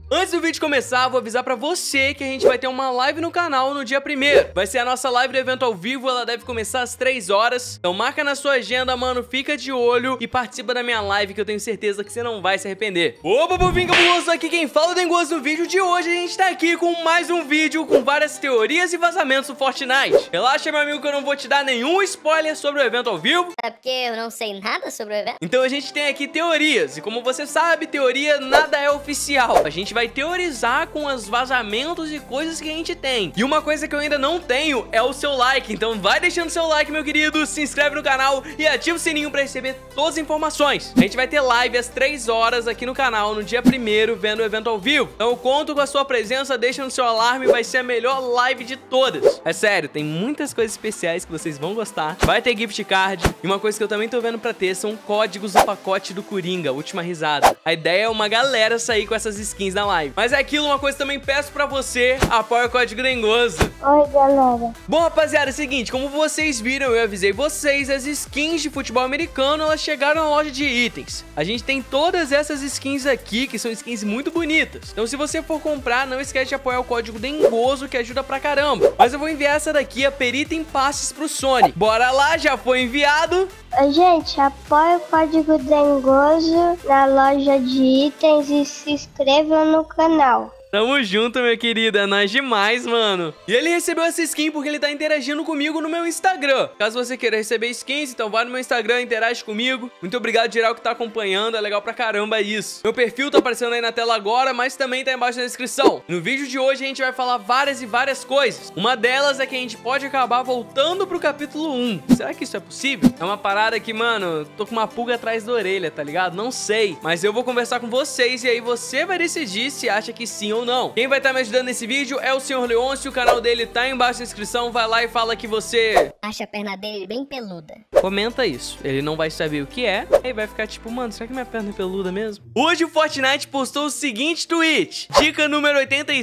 Antes do vídeo começar, vou avisar pra você que a gente vai ter uma live no canal no dia 1º. Vai ser a nossa live do evento ao vivo, ela deve começar às 3 horas. Então marca na sua agenda, mano, fica de olho e participa da minha live que eu tenho certeza que você não vai se arrepender. Opa, povinho cabuloso, aqui quem fala tem gosto no vídeo de hoje. A gente tá aqui com mais um vídeo com várias teorias e vazamentos do Fortnite. Relaxa, meu amigo, que eu não vou te dar nenhum spoiler sobre o evento ao vivo. É porque eu não sei nada sobre o evento. Então a gente tem aqui teorias, e como você sabe, teoria nada é oficial. A gente vai teorizar com os vazamentos e coisas que a gente tem. E uma coisa que eu ainda não tenho é o seu like, então vai deixando seu like, meu querido, se inscreve no canal e ativa o sininho pra receber todas as informações. A gente vai ter live às 3 horas aqui no canal, no dia 1º, vendo o evento ao vivo. Então eu conto com a sua presença, deixa no seu alarme, vai ser a melhor live de todas. É sério, tem muitas coisas especiais que vocês vão gostar. Vai ter gift card, e uma coisa que eu também tô vendo pra ter são códigos do pacote do Coringa, última risada. A ideia é uma galera sair com essas skins na live. Mas é aquilo, uma coisa que também peço pra você, apoia o Código Dengoso. Oi, galera. Bom, rapaziada, é o seguinte, como vocês viram, eu avisei vocês, as skins de futebol americano, elas chegaram na loja de itens. A gente tem todas essas skins aqui, que são skins muito bonitas. Então se você for comprar, não esquece de apoiar o Código Dengoso, que ajuda pra caramba. Mas eu vou enviar essa daqui, a Perita em Passes pro Sony. Bora lá, já foi enviado. Gente, apoie o Código Dengoso na loja de itens e se inscrevam no canal. Tamo junto, meu querido, é nóis demais, mano. E ele recebeu essa skin porque ele tá interagindo comigo no meu Instagram. Caso você queira receber skins, então vai no meu Instagram, interage comigo. Muito obrigado, geral, que tá acompanhando, é legal pra caramba isso. Meu perfil tá aparecendo aí na tela agora, mas também tá embaixo na descrição. No vídeo de hoje a gente vai falar várias e várias coisas. Uma delas é que a gente pode acabar voltando pro capítulo 1. Será que isso é possível? É uma parada que, mano, tô com uma pulga atrás da orelha, tá ligado? Não sei, mas eu vou conversar com vocês e aí você vai decidir se acha que sim ou não. Quem vai estar me ajudando nesse vídeo é o Sr. Leôncio, o canal dele tá aí embaixo na descrição, vai lá e fala que você... Acha a perna dele bem peluda. Comenta isso, ele não vai saber o que é, aí vai ficar tipo, mano, será que minha perna é peluda mesmo? Hoje o Fortnite postou o seguinte tweet: dica número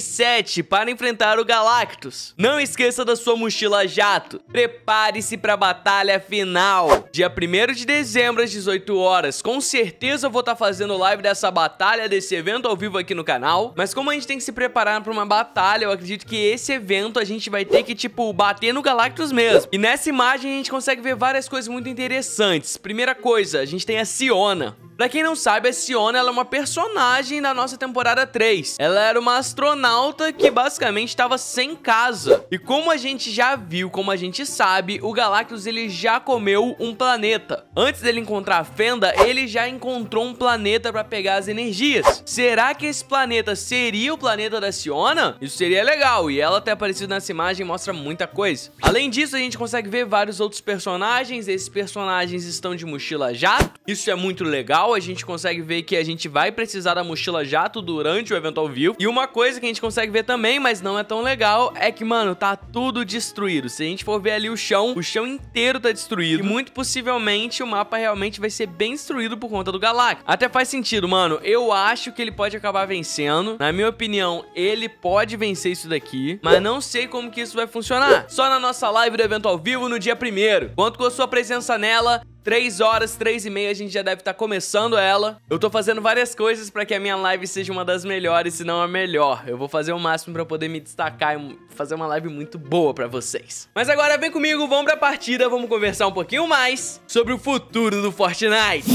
87 para enfrentar o Galactus. Não esqueça da sua mochila jato, prepare-se pra batalha final. Dia 1º de dezembro às 18 horas, com certeza eu vou estar fazendo live dessa batalha, desse evento ao vivo aqui no canal, mas como a gente tem que se preparar pra uma batalha, eu acredito que esse evento a gente vai ter que, tipo, bater no Galactus mesmo. E nessa imagem a gente consegue ver várias coisas muito interessantes. Primeira coisa, a gente tem a Siona. Pra quem não sabe, a Siona, ela é uma personagem da nossa temporada 3. Ela era uma astronauta que basicamente estava sem casa. E como a gente já viu, como a gente sabe, o Galactus, ele já comeu um planeta. Antes dele encontrar a Fenda, ele já encontrou um planeta pra pegar as energias. Será que esse planeta seria o planeta da Siona? Isso seria legal, e ela ter aparecido nessa imagem mostra muita coisa. Além disso, a gente consegue ver vários outros personagens. Esses personagens estão de mochila jato. Isso é muito legal. A gente consegue ver que a gente vai precisar da mochila jato durante o evento ao vivo. E uma coisa que a gente consegue ver também, mas não é tão legal, é que, mano, tá tudo destruído. Se a gente for ver ali o chão inteiro tá destruído. E muito possivelmente o mapa realmente vai ser bem destruído por conta do Galactus. Até faz sentido, mano. Eu acho que ele pode acabar vencendo. Na minha opinião, ele pode vencer isso daqui, mas não sei como que isso vai funcionar. Só na nossa live do evento ao vivo no dia 1º. Conto com a sua presença nela. 3 horas, 3h30, a gente já deve estar começando ela. Eu tô fazendo várias coisas pra que a minha live seja uma das melhores, se não a melhor. Eu vou fazer o máximo pra poder me destacar e fazer uma live muito boa pra vocês. Mas agora vem comigo, vamos pra partida, vamos conversar um pouquinho mais sobre o futuro do Fortnite.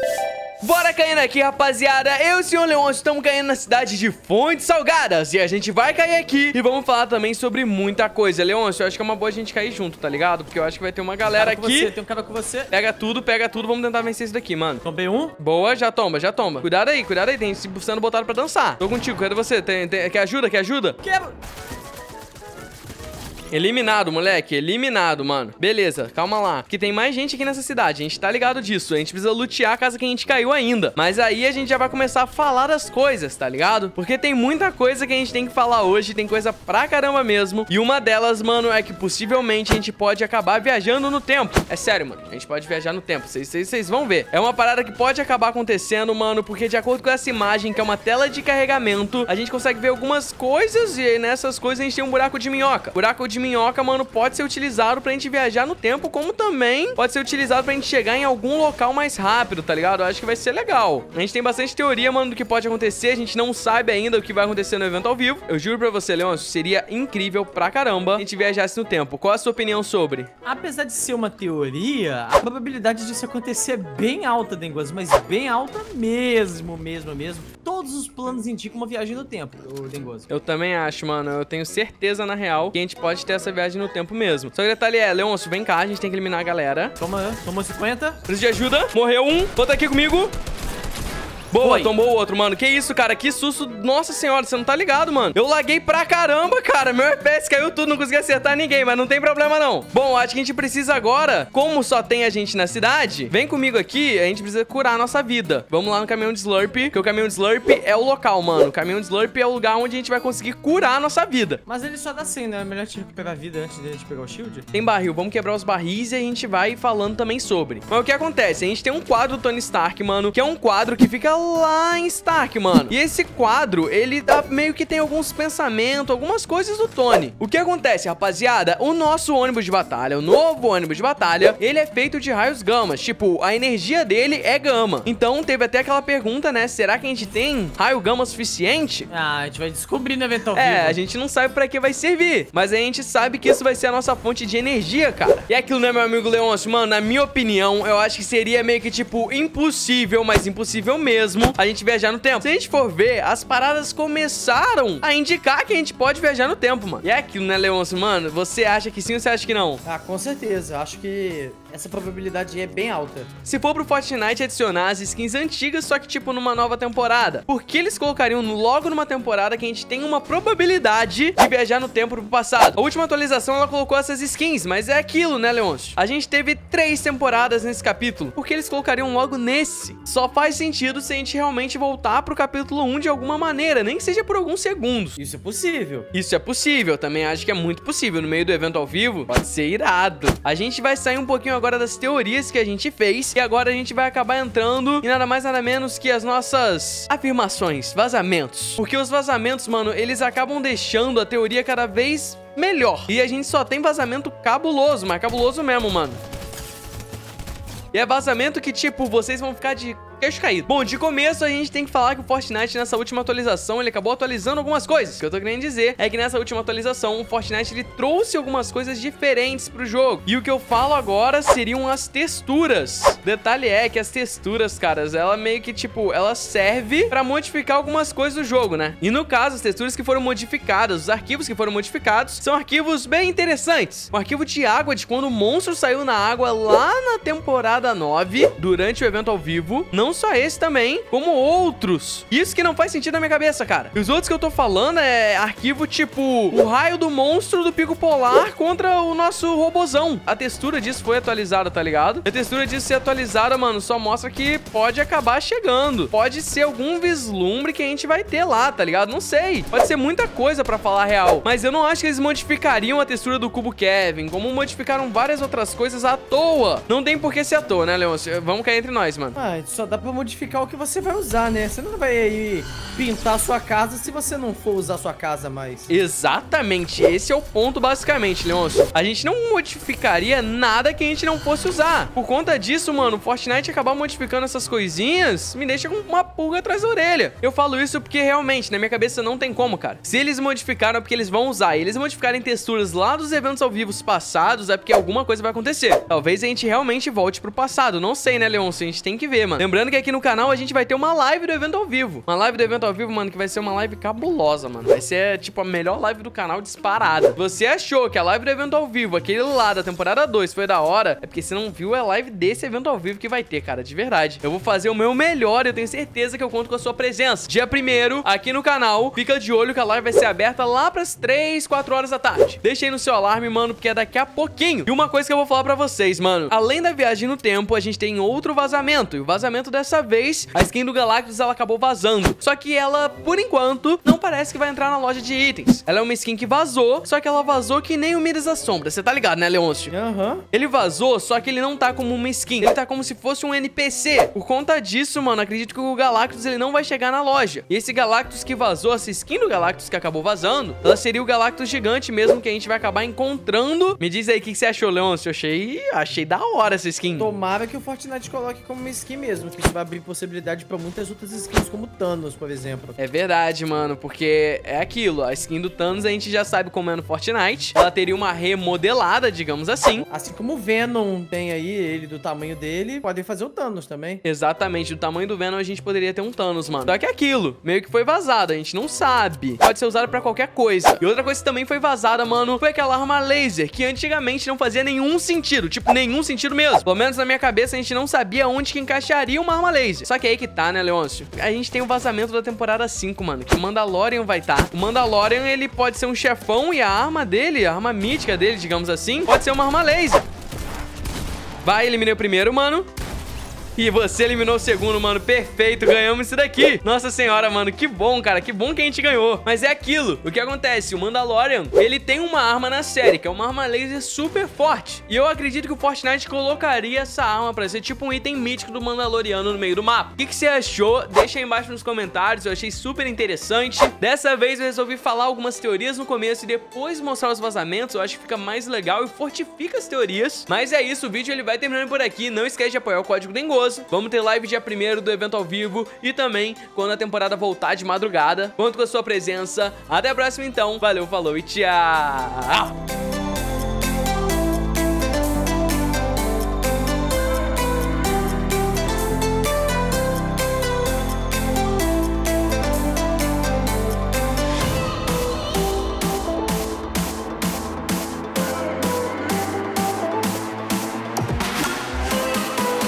Bora caindo aqui, rapaziada. Eu e o Sr. Leôncio estamos caindo na cidade de Fontes Salgadas. E a gente vai cair aqui e vamos falar também sobre muita coisa. Leôncio, eu acho que é uma boa a gente cair junto, tá ligado? Porque eu acho que vai ter uma galera aqui. Tem um cara com você. Pega tudo, vamos tentar vencer isso daqui, mano. Tombei um. Boa, já toma, já toma. Cuidado aí, tem sendo botado pra dançar. Tô contigo, cadê você? Quer ajuda, quer ajuda? Quebra. Eliminado, moleque. Eliminado, mano. Beleza, calma lá. Porque tem mais gente aqui nessa cidade. A gente tá ligado disso. A gente precisa lutear a casa que a gente caiu ainda. Mas aí a gente já vai começar a falar das coisas, tá ligado? Porque tem muita coisa que a gente tem que falar hoje. Tem coisa pra caramba mesmo. E uma delas, mano, é que possivelmente a gente pode acabar viajando no tempo. É sério, mano. A gente pode viajar no tempo. Vocês vão ver. É uma parada que pode acabar acontecendo, mano. Porque de acordo com essa imagem, que é uma tela de carregamento, a gente consegue ver algumas coisas. E aí nessas coisas a gente tem um buraco de minhoca. Buraco de de minhoca, mano, pode ser utilizado pra gente viajar no tempo, como também pode ser utilizado pra gente chegar em algum local mais rápido, tá ligado? Eu acho que vai ser legal. A gente tem bastante teoria, mano, do que pode acontecer. A gente não sabe ainda o que vai acontecer no evento ao vivo. Eu juro pra você, Leôncio, seria incrível pra caramba a gente viajasse no tempo. Qual a sua opinião sobre? Apesar de ser uma teoria, a probabilidade disso acontecer é bem alta, Dengoso, mas bem alta mesmo. Todos os planos indicam uma viagem no tempo, o Dengoso. Eu também acho, mano. Eu tenho certeza, na real, que a gente pode ter essa viagem no tempo mesmo. Só que detalhe é, Leôncio, vem cá, a gente tem que eliminar a galera. Tomou 50. Preciso de ajuda. Morreu um. Volta aqui comigo. Boa, Foi. Tombou o outro, mano. Que isso, cara? Que susto. Nossa senhora, você não tá ligado, mano. Eu laguei pra caramba, cara. Meu FPS caiu tudo, não consegui acertar ninguém, mas não tem problema, não. Bom, acho que a gente precisa agora, como só tem a gente na cidade, vem comigo aqui, a gente precisa curar a nossa vida. Vamos lá no caminhão de Slurp, porque o caminhão de Slurp é o local, mano. O caminhão de Slurp é o lugar onde a gente vai conseguir curar a nossa vida. Mas ele só dá 100, né? É melhor te recuperar a vida antes de a gente pegar o shield. Tem barril, vamos quebrar os barris e a gente vai falando também sobre. Mas o que acontece? A gente tem um quadro do Tony Stark, mano, que é um quadro que fica lá em Stark, mano. E esse quadro, ele meio que tem alguns pensamentos, algumas coisas do Tony. O que acontece, rapaziada? O nosso ônibus de batalha, o novo ônibus de batalha, ele é feito de raios gamas. Tipo, a energia dele é gama. Então, teve até aquela pergunta, né? Será que a gente tem raio gama suficiente? Ah, a gente vai descobrir no evento ao vivo. É, a gente não sabe pra que vai servir, mas a gente sabe que isso vai ser a nossa fonte de energia, cara. E aquilo, né, meu amigo Leôncio? Mano, na minha opinião, eu acho que seria meio que, tipo, impossível, mas impossível mesmo, a gente viajar no tempo. Se a gente for ver, as paradas começaram a indicar que a gente pode viajar no tempo, mano. E é aquilo, né, Leôncio? Mano, você acha que sim ou você acha que não? Ah, com certeza. Acho que essa probabilidade é bem alta. Se for pro Fortnite adicionar as skins antigas, só que tipo numa nova temporada, por que eles colocariam logo numa temporada que a gente tem uma probabilidade de viajar no tempo pro passado? A última atualização ela colocou essas skins, mas é aquilo, né, Leôncio? A gente teve 3 temporadas nesse capítulo, por que eles colocariam logo nesse? Só faz sentido se a gente realmente voltar pro capítulo 1 de alguma maneira, nem que seja por alguns segundos. Isso é possível. Isso é possível, também acho que é muito possível. No meio do evento ao vivo, pode ser irado. A gente vai sair um pouquinho agora das teorias que a gente fez e agora a gente vai acabar entrando em nada mais nada menos que as nossas afirmações, vazamentos. Porque os vazamentos, mano, eles acabam deixando a teoria cada vez melhor. E a gente só tem vazamento cabuloso, mas cabuloso mesmo, mano. E é vazamento que, tipo, vocês vão ficar de queixo caído. Bom, de começo a gente tem que falar que o Fortnite nessa última atualização, ele acabou atualizando algumas coisas. O que eu tô querendo dizer é que nessa última atualização, o Fortnite, ele trouxe algumas coisas diferentes pro jogo. E o que eu falo agora seriam as texturas. Detalhe é que as texturas, caras, ela meio que, tipo, ela serve pra modificar algumas coisas do jogo, né? E no caso, as texturas que foram modificadas, os arquivos que foram modificados, são arquivos bem interessantes. O arquivo de água de quando o monstro saiu na água lá na temporada 9, durante o evento ao vivo. Não só esse também, como outros. Isso que não faz sentido na minha cabeça, cara. E os outros que eu tô falando é arquivo tipo o raio do monstro do pico polar contra o nosso robozão. A textura disso foi atualizada, tá ligado? A textura disso ser atualizada, mano, só mostra que pode acabar chegando. Pode ser algum vislumbre que a gente vai ter lá, tá ligado? Não sei. Pode ser muita coisa pra falar a real. Mas eu não acho que eles modificariam a textura do cubo Kevin, como modificaram várias outras coisas à toa. Não tem por que ser à toa, né, Leôncio? Vamos cair entre nós, mano. Ah, só dá pra modificar o que você vai usar, né? Você não vai aí pintar a sua casa se você não for usar a sua casa mais. Exatamente, esse é o ponto basicamente, Leôncio. A gente não modificaria nada que a gente não fosse usar. Por conta disso, mano, o Fortnite acabar modificando essas coisinhas me deixa com uma pulga atrás da orelha. Eu falo isso porque realmente, na minha cabeça não tem como, cara. Se eles modificaram é porque eles vão usar. E eles modificarem texturas lá dos eventos ao vivo passados é porque alguma coisa vai acontecer. Talvez a gente realmente volte pro passado. Não sei, né, Leôncio? A gente tem que ver, mano. Lembrando que aqui no canal a gente vai ter uma live do evento ao vivo. Uma live do evento ao vivo, mano, que vai ser uma live cabulosa, mano. Vai ser, tipo, a melhor live do canal disparada. Você achou que a live do evento ao vivo, aquele lá da temporada 2, foi da hora? É porque você não viu a live desse evento ao vivo que vai ter, cara, de verdade. Eu vou fazer o meu melhor e eu tenho certeza que eu conto com a sua presença. Dia 1º, aqui no canal, fica de olho que a live vai ser aberta lá pras 3, 4 horas da tarde. Deixa aí no seu alarme, mano, porque é daqui a pouquinho. E uma coisa que eu vou falar pra vocês, mano. Além da viagem no tempo, a gente tem outro vazamento. E o vazamento dessa vez, a skin do Galactus, ela acabou vazando. Só que ela, por enquanto, não parece que vai entrar na loja de itens. Ela é uma skin que vazou, só que ela vazou que nem o Midas da Sombra. Você tá ligado, né, Leôncio? Aham. Ele vazou, só que ele não tá como uma skin. Ele tá como se fosse um NPC. Por conta disso, mano, acredito que o Galactus Galactus ele não vai chegar na loja. E esse Galactus que vazou, essa skin do Galactus que acabou vazando, ela seria o Galactus gigante mesmo, que a gente vai acabar encontrando. Me diz aí o que você achou, Leôncio. Achei da hora essa skin. Tomara que o Fortnite coloque como uma skin mesmo, que isso vai abrir possibilidade pra muitas outras skins, como Thanos, por exemplo. É verdade, mano, porque é aquilo, a skin do Thanos a gente já sabe como é no Fortnite. Ela teria uma remodelada, digamos assim. Assim como o Venom tem aí, ele do tamanho dele, podem fazer o Thanos também. Exatamente, do tamanho do Venom a gente poderia ter um Thanos, mano. Só que é aquilo, meio que foi vazado, a gente não sabe. Pode ser usado pra qualquer coisa. E outra coisa que também foi vazada, mano, foi aquela arma laser, que antigamente não fazia nenhum sentido. Tipo, nenhum sentido mesmo. Pelo menos na minha cabeça a gente não sabia onde que encaixaria uma arma laser. Só que aí que tá, né, Leôncio? A gente tem o vazamento da temporada 5, mano, que o Mandalorian vai tá. O Mandalorian, ele pode ser um chefão e a arma dele, a arma mítica dele, digamos assim, pode ser uma arma laser. Vai, eliminei o primeiro, mano. E você eliminou o segundo, mano. Perfeito, ganhamos isso daqui. Nossa senhora, mano, que bom, cara. Que bom que a gente ganhou. Mas é aquilo. O que acontece? O Mandalorian, ele tem uma arma na série, que é uma arma laser super forte. E eu acredito que o Fortnite colocaria essa arma pra ser tipo um item mítico do Mandaloriano no meio do mapa. O que você achou? Deixa aí embaixo nos comentários. Eu achei super interessante. Dessa vez eu resolvi falar algumas teorias no começo e depois mostrar os vazamentos. Eu acho que fica mais legal e fortifica as teorias. Mas é isso, o vídeo ele vai terminando por aqui. Não esquece de apoiar o Código Dengoso. Vamos ter live dia 1º do evento ao vivo e também quando a temporada voltar de madrugada. Conto com a sua presença. Até a próxima então. Valeu, falou e tchau!